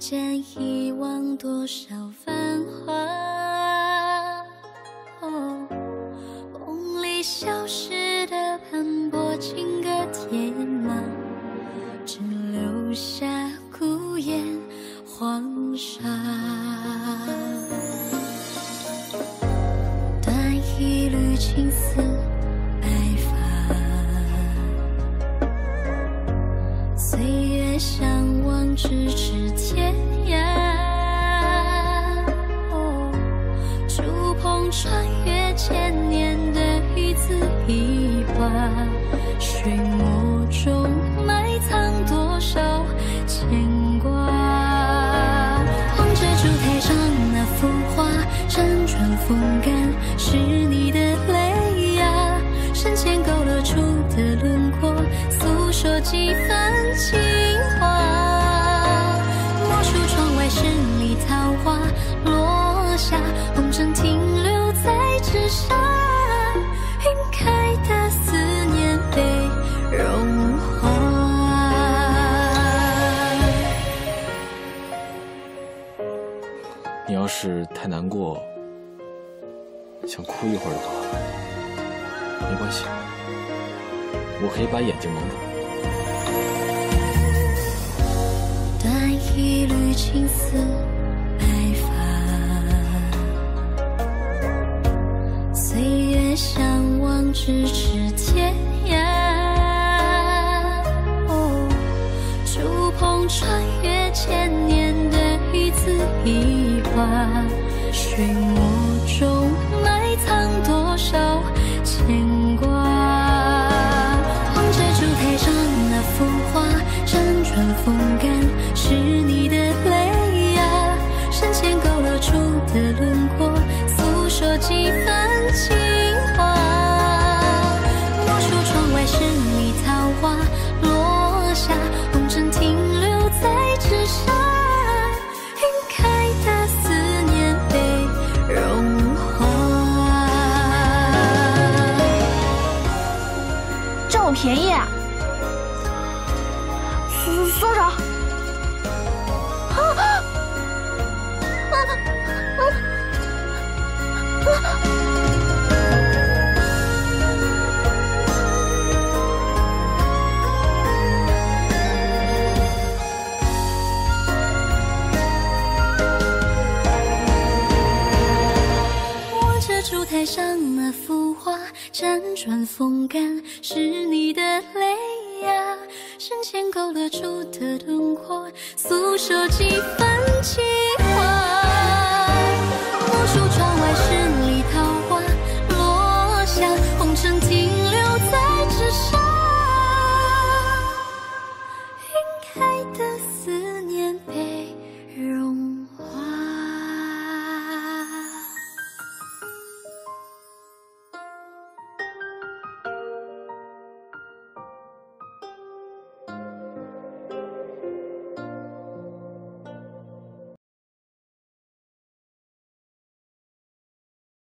间遗忘多少繁华，梦里消失的斑驳情歌铁马，只留下孤雁黄沙。断一缕青丝白发，岁月相望咫尺天涯。触碰穿越千年的一字一画，水墨中埋藏多少牵挂。望着烛台上那幅画，辗转风干是你的泪呀，深浅勾勒出的轮廓，诉说几番情话。莫数窗外十里桃花落下，红尘停留在纸上，晕开的思念被融化。 你要是太难过，想哭一会儿的话，没关系，我可以把眼睛蒙住。 断一缕青丝白发，岁月相望咫尺天涯。触碰穿越千年的一字一画，水墨中埋藏多少牵挂。望着烛台上那幅画，辗转风干是你的泪呀，深浅勾勒出的轮廓，诉说几番情话。莫数窗外十里桃花落下，红尘停留在纸上，晕开的思念被融化。 占我便宜啊！松手！ 握着烛台上那幅画，辗转风干是你的泪呀，深浅勾勒出的轮廓，诉说几番情话。